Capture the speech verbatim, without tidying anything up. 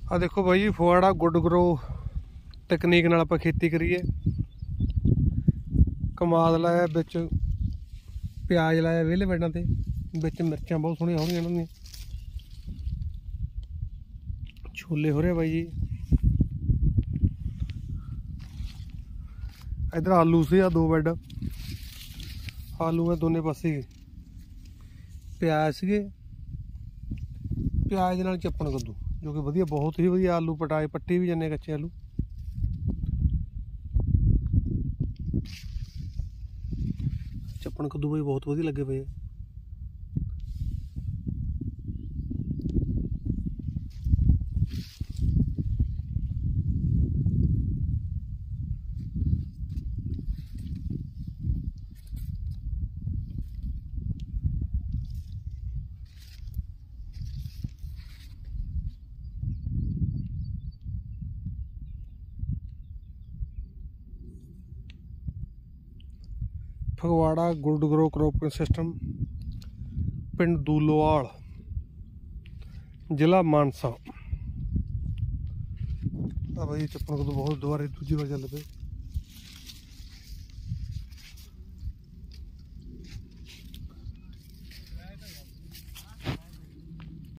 आ देखो भाई जी Phagwara good grow तकनीक नाल आपां खेती करिए। कमाद लाया बिच प्याज लाया वेले बेडां ते बिच मिर्चां बहुत सोहणियां हो रही इन्हां दियां। छोले हो रहे भाई जी। इधर आलू से दो बैड आलू है दोने पासे प्याज से प्याज नाल चप्पण कद्दू जो कि वधिया बहुत ही वधिया आलू पटाए पट्टी भी जाने कच्चे आलू। चप्पण कद्दू भाई बहुत वधिया लगे पे। Phagwara good grow cropping system पिंड दूलोवाल जिला मानसा। भाई चप्पण कद्दू बहुत दोबारा दूजी बार चल पे।